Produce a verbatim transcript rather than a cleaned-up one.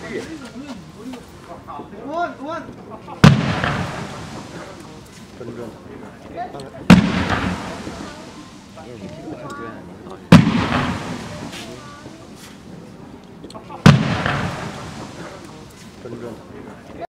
อ้วนอ้วน分钟。因为你这个看表演，你导演。分钟。